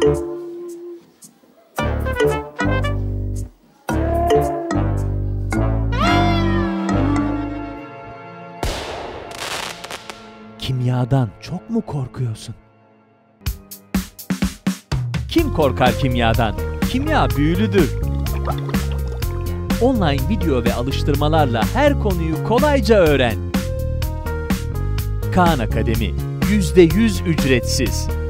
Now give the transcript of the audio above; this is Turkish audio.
Kimyadan çok mu korkuyorsun? Kim korkar kimyadan? Kimya büyülüdür. Online video ve alıştırmalarla her konuyu kolayca öğren. Khan Akademi %100 ücretsiz.